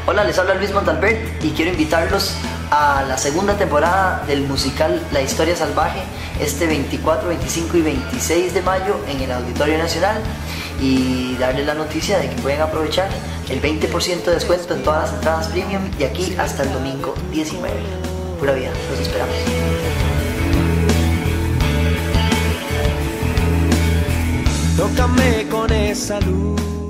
Hola, les habla Luis Montalbert y quiero invitarlos a la segunda temporada del musical La Historia Salvaje, este 24, 25 y 26 de mayo en el Auditorio Nacional, y darles la noticia de que pueden aprovechar el 20% de descuento en todas las entradas premium de aquí hasta el domingo 19. Pura vida, los esperamos. Tócame con esa luz.